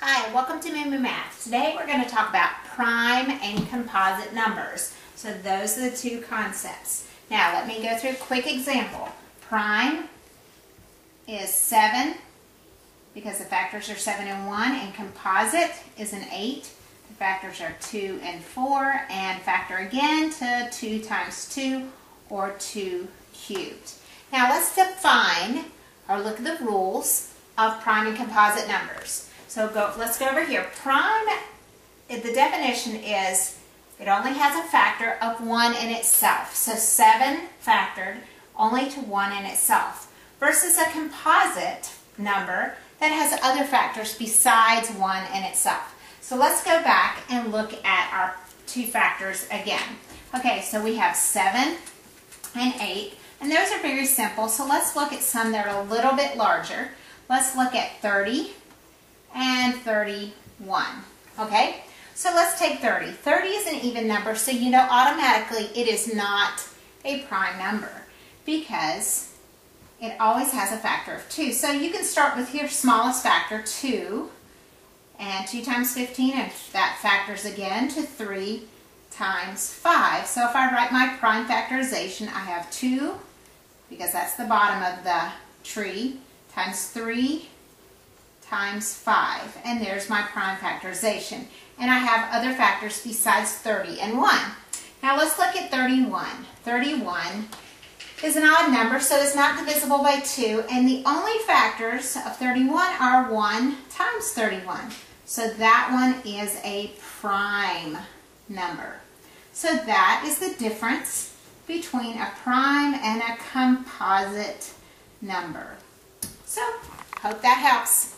Hi, welcome to MooMooMath. Today we're going to talk about prime and composite numbers. So those are the two concepts. Now let me go through a quick example. Prime is 7 because the factors are 7 and 1, and composite is an 8. The factors are 2 and 4, and factor again to 2 times 2 or 2 cubed. Now let's define or look at the rules of prime and composite numbers. So let's go over here. Prime, the definition is it only has a factor of 1 in itself. So 7 factored only to 1 in itself. Versus a composite number that has other factors besides 1 in itself. So let's go back and look at our two factors again. Okay, so we have 7 and 8. And those are very simple. So let's look at some that are a little bit larger. Let's look at 30. And 31. Okay, so let's take 30. 30 is an even number, so you know automatically it is not a prime number because it always has a factor of 2. So you can start with your smallest factor, 2, and 2 times 15, and that factors again to 3 times 5. So if I write my prime factorization, I have 2, because that's the bottom of the tree, times 3 times 5, and there's my prime factorization. And I have other factors besides 30 and 1. Now let's look at 31. 31 is an odd number, so it's not divisible by 2, and the only factors of 31 are 1 times 31. So that one is a prime number. So that is the difference between a prime and a composite number. So, hope that helps.